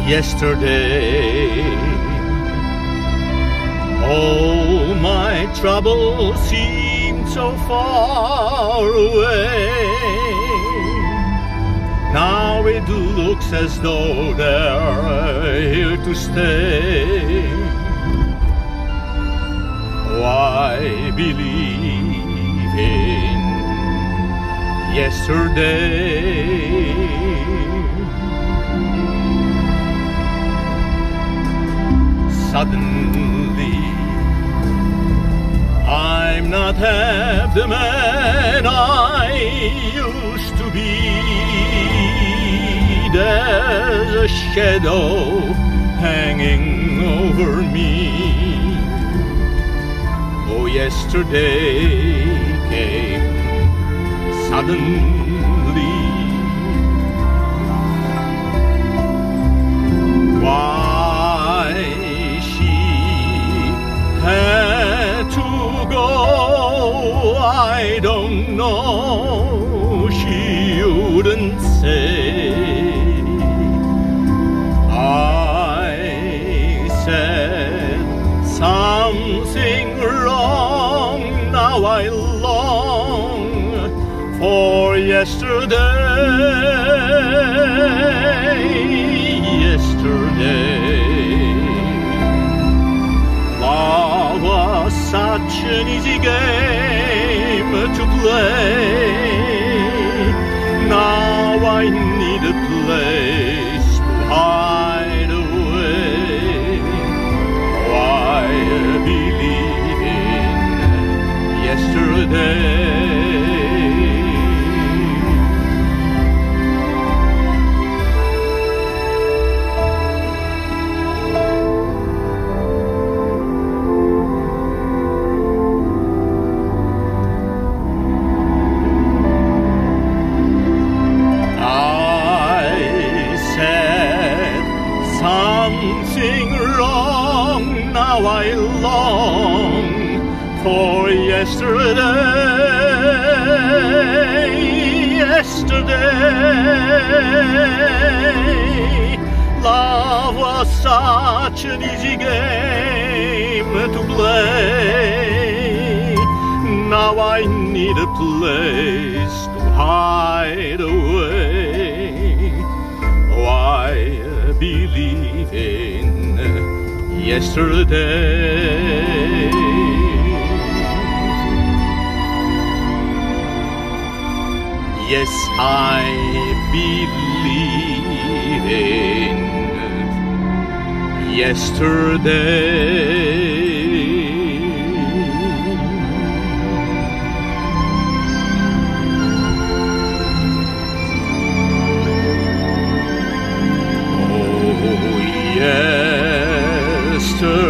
yesterday. All my troubles seemed so far away. Now it looks as though they're here to stay. Oh, I believe in yesterday. Suddenly, I'm not half the man I used to be. There's a shadow hanging over me. Oh, yesterday came suddenly. Why she had to go, I don't know. She wouldn't say. I said something wrong. Now I long for yesterday. Love was such an easy game to play. Now I need a place to hide away. Oh, I believe in yesterday. Something wrong, now I long for yesterday. Yesterday, love was such an easy game to play. Now I need a place to hide away. Oh, I believe in yesterday. Yes, I believe in yesterday. Yesterday.